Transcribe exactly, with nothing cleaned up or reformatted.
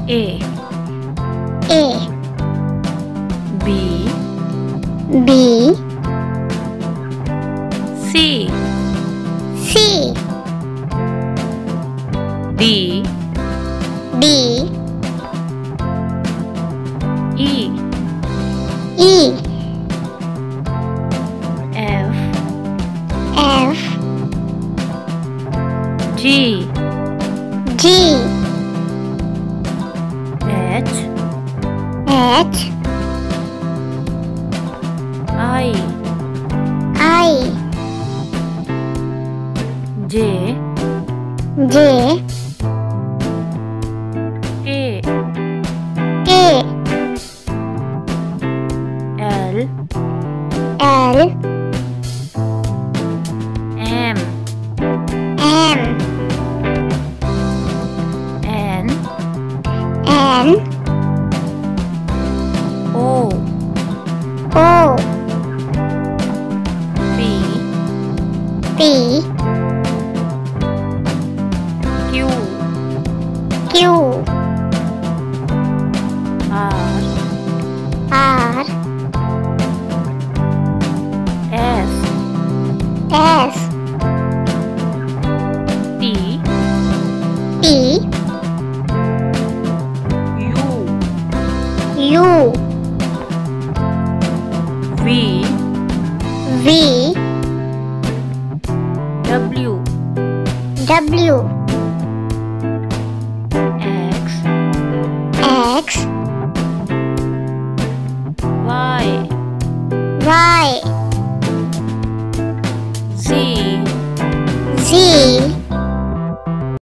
A A B B C C D D E E F F G G H H I I J J K K L L M M N N O O P P Q Q R R S S T T U U V V